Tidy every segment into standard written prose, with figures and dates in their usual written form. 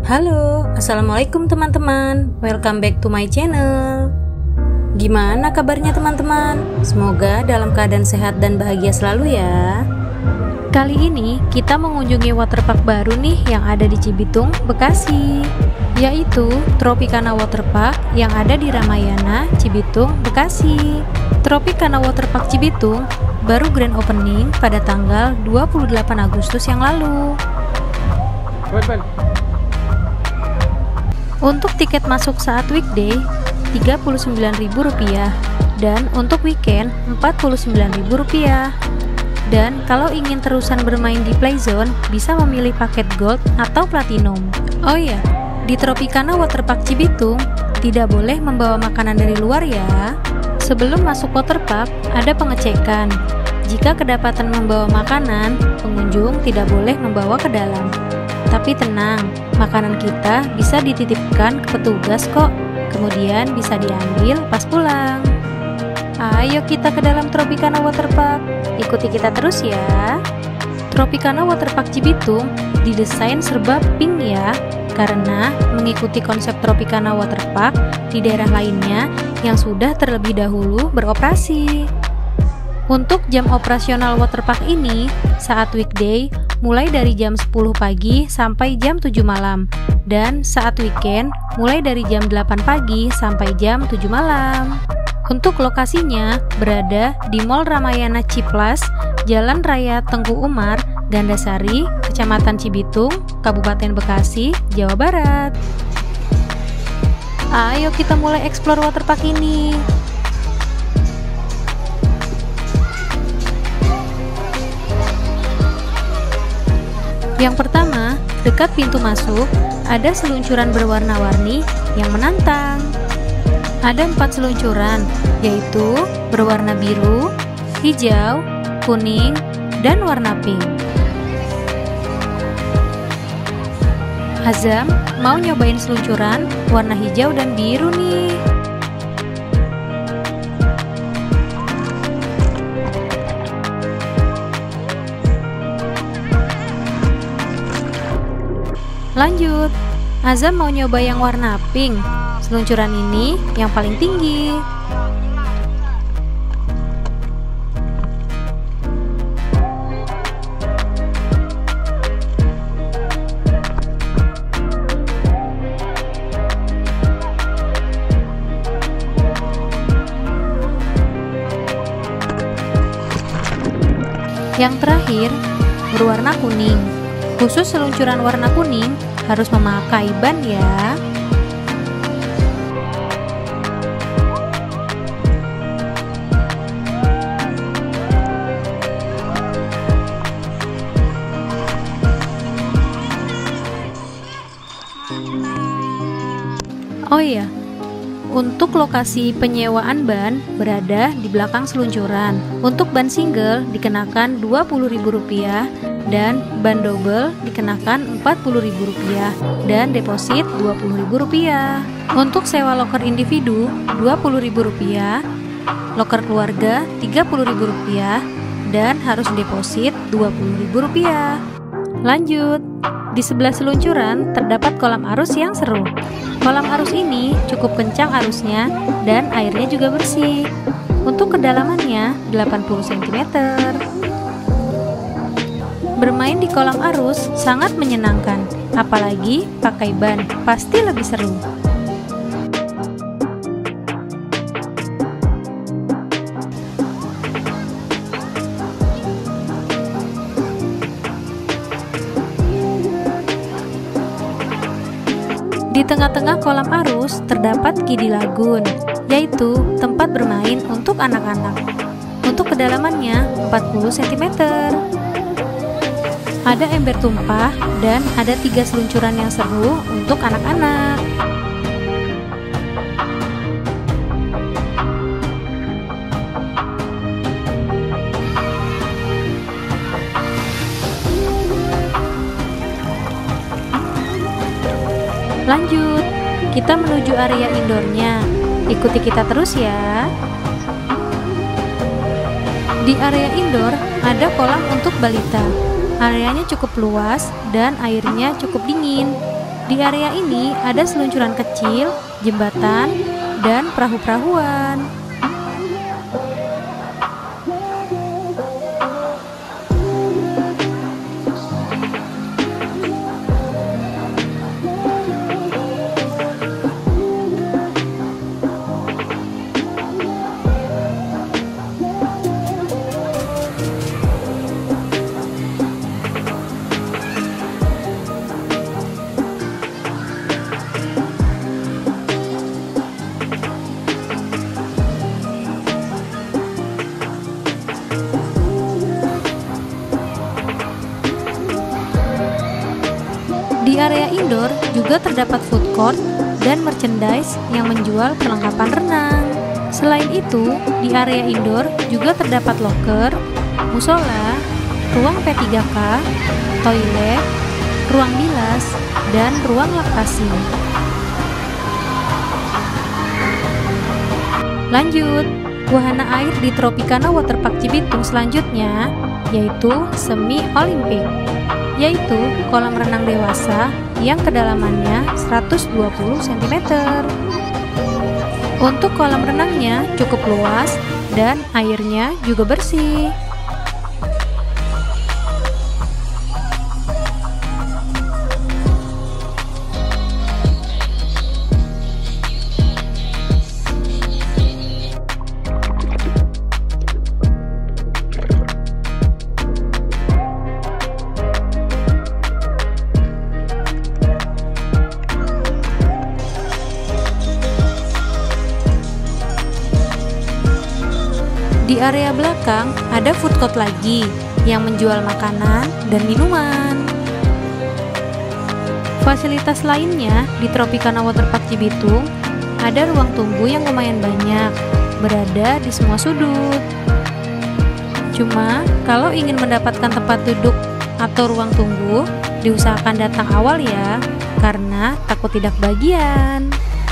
Halo, assalamualaikum teman-teman. Welcome back to my channel. Gimana kabarnya teman-teman? Semoga dalam keadaan sehat dan bahagia selalu ya. Kali ini kita mengunjungi waterpark baru nih yang ada di Cibitung, Bekasi, yaitu Tropicana Waterpark yang ada di Ramayana, Cibitung, Bekasi. Tropicana Waterpark Cibitung baru grand opening pada tanggal 28 Agustus yang lalu. Untuk tiket masuk saat weekday Rp39.000 dan untuk weekend Rp49.000. Dan kalau ingin terusan bermain di Playzone bisa memilih paket Gold atau Platinum. Oh iya, di Tropicana Waterpark Cibitung tidak boleh membawa makanan dari luar ya. Sebelum masuk waterpark ada pengecekan. Jika kedapatan membawa makanan, pengunjung tidak boleh membawa ke dalam. Tapi tenang, makanan kita bisa dititipkan ke petugas kok. Kemudian bisa diambil pas pulang. Ayo kita ke dalam Tropicana Waterpark. Ikuti kita terus ya. Tropicana Waterpark Cibitung didesain serba pink ya, karena mengikuti konsep Tropicana Waterpark di daerah lainnya yang sudah terlebih dahulu beroperasi. Untuk jam operasional waterpark ini saat weekday mulai dari jam 10 pagi sampai jam 7 malam, dan saat weekend mulai dari jam 8 pagi sampai jam 7 malam. Untuk lokasinya berada di Mall Ramayana Ciplus, Jalan Raya Tengku Umar, Gandasari, Kecamatan Cibitung, Kabupaten Bekasi, Jawa Barat. Ayo kita mulai explore waterpark ini. Yang pertama, dekat pintu masuk, ada seluncuran berwarna-warni yang menantang. Ada 4 seluncuran, yaitu berwarna biru, hijau, kuning, dan warna pink. Azam mau nyobain seluncuran warna hijau dan biru nih. Lanjut, Azam mau nyoba yang warna pink. Seluncuran ini yang paling tinggi. Yang terakhir, berwarna kuning. Khusus seluncuran warna kuning harus memakai ban ya. Oh iya, untuk lokasi penyewaan ban berada di belakang seluncuran. Untuk ban single dikenakan Rp20.000 dan ban double dikenakan Rp40.000 dan deposit Rp20.000. Untuk sewa loker individu Rp20.000, loker keluarga Rp30.000 dan harus deposit Rp20.000. Lanjut, di sebelah seluncuran terdapat kolam arus yang seru. Kolam arus ini cukup kencang arusnya dan airnya juga bersih. Untuk kedalamannya 80 cm. Bermain di kolam arus sangat menyenangkan, apalagi pakai ban, pasti lebih seru. Di tengah-tengah kolam arus terdapat Kiddie Lagoon, yaitu tempat bermain untuk anak-anak. Untuk kedalamannya 40 cm. Ada ember tumpah dan ada 3 seluncuran yang seru untuk anak-anak. Lanjut, kita menuju area indoornya. Ikuti kita terus ya. Di area indoor ada kolam untuk balita. Areanya cukup luas dan airnya cukup dingin. Di area ini ada seluncuran kecil, jembatan, dan perahu-perahuan. Di area indoor juga terdapat food court dan merchandise yang menjual perlengkapan renang. Selain itu, di area indoor juga terdapat loker, musola, ruang P3K, toilet, ruang bilas, dan ruang laktasi. Lanjut, wahana air di Tropicana Waterpark Cibitung selanjutnya yaitu semi olimpik, yaitu kolam renang dewasa yang kedalamannya 120 cm. Untuk kolam renangnya cukup luas dan airnya juga bersih. Di area belakang ada food court lagi yang menjual makanan dan minuman. Fasilitas lainnya di Tropicana Waterpark Cibitung ada ruang tunggu yang lumayan banyak, berada di semua sudut. Cuma kalau ingin mendapatkan tempat duduk atau ruang tunggu, diusahakan datang awal ya, karena takut tidak bagian.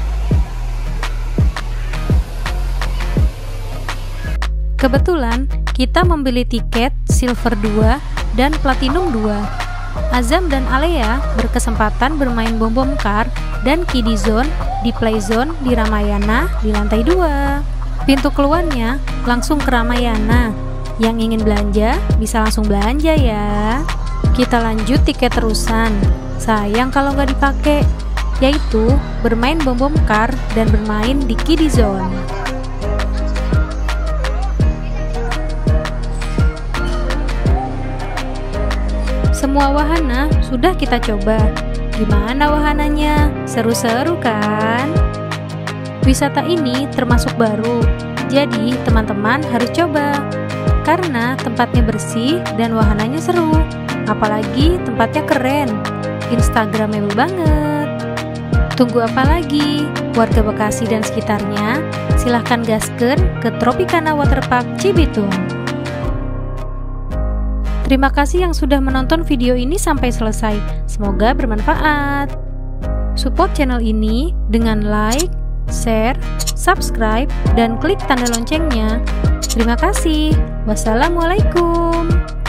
Kebetulan kita membeli tiket Silver 2 dan Platinum 2. Azam dan Alea berkesempatan bermain bom-bom car dan kiddie zone di Playzone di Ramayana di lantai 2. Pintu keluarnya langsung ke Ramayana. Yang ingin belanja bisa langsung belanja ya. Kita lanjut tiket terusan. Sayang kalau nggak dipakai, yaitu bermain bom-bom car dan bermain di kiddie zone. Semua wahana sudah kita coba. Gimana wahananya? Seru-seru kan? Wisata ini termasuk baru, jadi teman-teman harus coba. Karena tempatnya bersih dan wahananya seru. Apalagi tempatnya keren, instagramable banget. Tunggu apa lagi? Warga Bekasi dan sekitarnya, silahkan gaskeun ke Tropicana Waterpark Cibitung. Terima kasih yang sudah menonton video ini sampai selesai. Semoga bermanfaat. Support channel ini dengan like, share, subscribe, dan klik tanda loncengnya. Terima kasih. Wassalamualaikum.